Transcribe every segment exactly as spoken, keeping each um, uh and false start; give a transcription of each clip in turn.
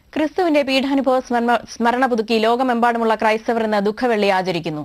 ക്രിസ്തുവിന്റെ പീഠാനുഭവ സ്മരണ പുതുക്കി ലോകമെമ്പാടുമുള്ള ക്രൈസ്തവർ ഇന്ന് ദുഃഖവെള്ളി ആചരിക്കുന്നു.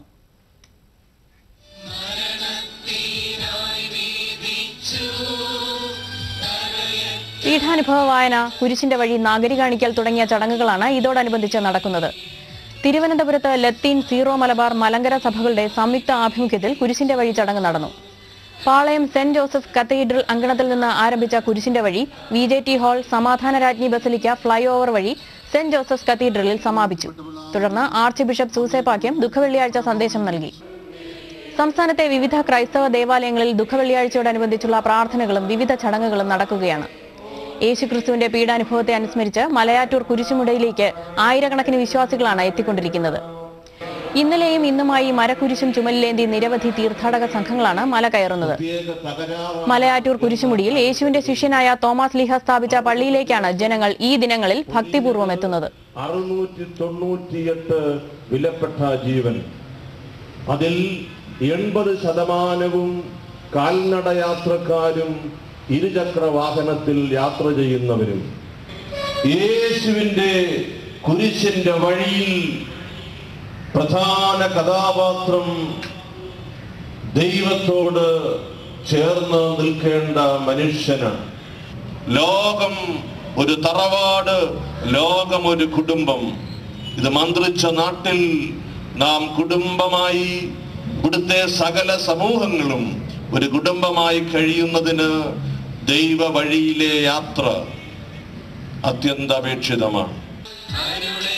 പീഠാനുഭവ വായന, കുരിശിന്റെ വഴി, നാഗരി കാണിക്കൽ തുടങ്ങിയ ചടങ്ങുകളാണ് ഇതോടനുബന്ധിച്ച് നടക്കുന്നത്. തിരുവനന്തപുരത്ത് ലത്തീൻ, സീറോ മലബാർ, മലങ്കര സഭകളുടെ സംയുക്ത ആഭിമുഖ്യത്തിൽ കുരിശിന്റെ വഴി ചടങ്ങ് നടന്നു. പാളയം സെന്റ് ജോസഫ് കത്തീഡ്രൽ അങ്കണത്തിൽ നിന്ന് ആരംഭിച്ച കുരിശിന്റെ വഴി വി ജെ ടി ഹാൾ, സമാധാന രാജ്ഞി ബസലിക്ക, ഫ്ലൈ ഓവർ വഴി സെന്റ് ജോസഫ് കത്തീഡ്രലിൽ സമാപിച്ചു. തുടർന്ന് ആർച്ച് ബിഷപ്പ് സൂസൈ പാക്യം ദുഃഖവെള്ളിയാഴ്ച സന്ദേശം നൽകി. സംസ്ഥാനത്തെ വിവിധ ക്രൈസ്തവ ദേവാലയങ്ങളിൽ ദുഃഖവെള്ളിയാഴ്ചയോടനുബന്ധിച്ചുള്ള പ്രാർത്ഥനകളും വിവിധ ചടങ്ങുകളും നടക്കുകയാണ്. യേശുക്രിസ്തുവിന്റെ പീഡാനുഭവത്തെ അനുസ്മരിച്ച് മലയാറ്റൂർ കുരിശുമുടയിലേക്ക് ആയിരക്കണക്കിന് വിശ്വാസികളാണ് എത്തിക്കൊണ്ടിരിക്കുന്നത്. ഇന്നലെയും ഇന്നുമായി മരക്കുരിശും ചുമലിലേന്തി നിരവധി തീർത്ഥാടക സംഘങ്ങളാണ് മല കയറുന്നത്. മലയാറ്റൂർ കുരിശുമുടിയിൽ യേശുവിന്റെ ശിഷ്യനായ തോമസ് ലീഹ സ്ഥാപിച്ച പള്ളിയിലേക്കാണ് ജനങ്ങൾ ഈ ദിനങ്ങളിൽ ഭക്തിപൂർവ്വം എത്തുന്നത്. അറുന്നൂറ്റി തൊണ്ണൂറ്റിയെട്ട് വിലപ്പെട്ട ജീവൻ, അതിൽ എൺപത് ശതമാനവും കാൽനടയാത്രക്കാരും ഇരുചക്ര വാഹനത്തിൽ യാത്ര ചെയ്യുന്നവരും യേശുവിന്റെ കുരിശിന്റെ വഴിയിൽ പ്രധാന കഥാപാത്രം ദൈവത്തോട് ചേർന്ന് നിൽക്കേണ്ട മനുഷ്യനാണ്. ലോകം ഒരു തറവാട്, ലോകം ഒരു കുടുംബം. ഇത് മന്ത്രിച്ച നാട്ടിൽ നാം കുടുംബമായി, ഇവിടുത്തെ സകല സമൂഹങ്ങളും ഒരു കുടുംബമായി കഴിയുന്നതിന് ദൈവ വഴിയിലെ യാത്ര അത്യന്താപേക്ഷിതമാണ്.